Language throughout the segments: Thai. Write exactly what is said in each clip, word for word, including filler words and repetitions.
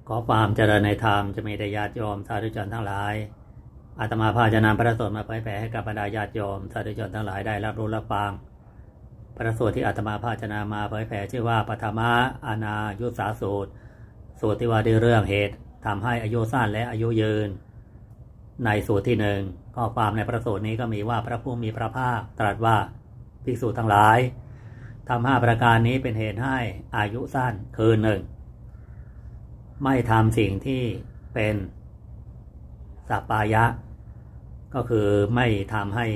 ขอความเจริญในธรรมจะมีแด่ญาติโยมสาธุชนทั้งหลายอาตมาภาพจะนำพระสูตรมาเผยแผ่ให้กับบรรดาญาติโยมสาธุชนทั้งหลายได้รับรู้รับฟังพระสูตรที่อาตมาภาพจะนำมาเผยแผ่ชื่อว่าปฐมอานายุสาสูตรสูตรที่ว่าด้วยเรื่องเหตุทำให้อายุสั้นและอายุยืนในสูตรที่หนึ่งข้อความในพระสูตรนี้ก็มีว่าพระผู้มีพระภาคตรัสว่าภิกษุทั้งหลายทำห้าประการนี้เป็นเหตุให้อายุสั้นคือหนึ่งไม่ทำสิ่งที่เป็นสัปปายะก็คือไม่ทำให้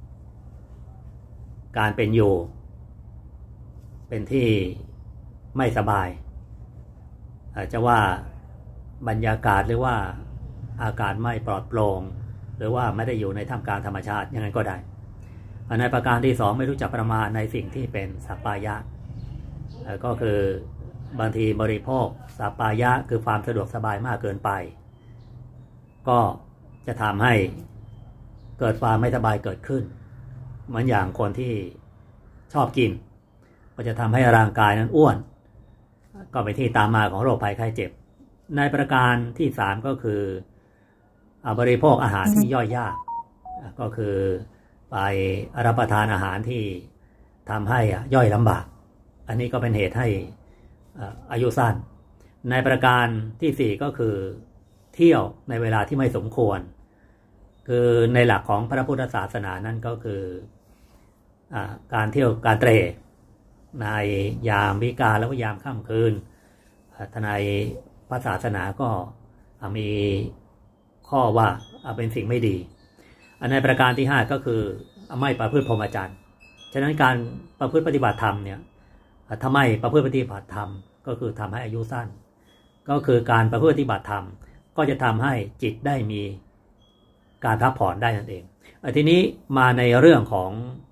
การเป็นอยู่เป็นที่ไม่สบายอาจจะว่าบรรยากาศหรือว่าอากาศไม่ปลอดโปร่งหรือว่าไม่ได้อยู่ในท่ามกลางธรรมชาติยังไงก็ได้ในประการที่สองไม่รู้จักประมาณในสิ่งที่เป็นสัปปายะก็คือบางทีบริโภคสัปปายะคือความสะดวกสบายมากเกินไปก็จะทำให้เกิดความไม่สบายเกิดขึ้นเหมือนอย่างคนที่ชอบกินก็จะทำให้ร่างกายนั้นอ้วนก็เป็นที่ตามมาของโรคภัยไข้เจ็บในประการที่สามก็คือบริโภคอาหารที่ย่อยยากก็คือไปรับประทานอาหารที่ทำให้ย่อยลำบากอันนี้ก็เป็นเหตุให้อายุสั้นในประการที่สี่ก็คือเที่ยวในเวลาที่ไม่สมควรคือในหลักของพระพุทธศาสนานั้นก็คือการเที่ยวการเตร่ในยามวิกาลและยามค่ำคืนในพระศาสนาก็มีข้อว่าเป็นสิ่งไม่ดีอันในประการที่ห้าก็คือไม่ประพฤติพรหมจรรย์ฉะนั้นการประพฤติปฏิบัติธรรมเนี่ยถ้าไม่ประพฤติปฏิบัติธรรมก็คือทำให้อายุสั้นก็คือการประพฤติปฏิบัติธรรมก็จะทำให้จิตได้มีการพักผ่อนได้นั่นเองทีนี้มาในเรื่องของ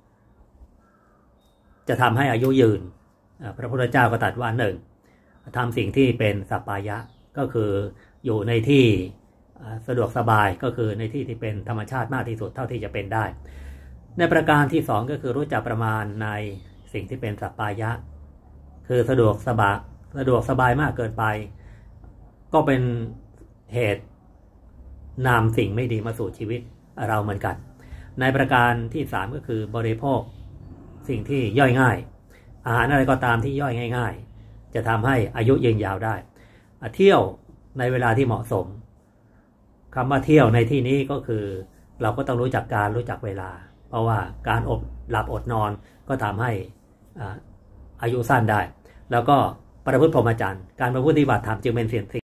จะทำให้อายุยืนพระพุทธเจ้าก็ตรัสว่าหนึ่งทำสิ่งที่เป็นสัปปายะก็คืออยู่ในที่สะดวกสบายก็คือในที่ที่เป็นธรรมชาติมากที่สุดเท่าที่จะเป็นได้ในประการที่สองก็คือรู้จักประมาณในสิ่งที่เป็นสัปปายะคือสะดวกสบายสะดวกสบายมากเกินไปก็เป็นเหตุนำสิ่งไม่ดีมาสู่ชีวิตเราเหมือนกันในประการที่สามก็คือบริโภคสิ่งที่ย่อยง่ายอาหารอะไรก็ตามที่ย่อยง่ายๆจะทำให้อายุยืนยาวได้เที่ยวในเวลาที่เหมาะสมคำว่าเที่ยวในที่นี้ก็คือเราก็ต้องรู้จักการรู้จักเวลาเพราะว่าการอดหลับอดนอนก็ทำให้อายุสั้นได้แล้วก็ประพฤติพรหมจรรย์การประพฤติปฏิบัติธรรมจึงเป็นสิ่ง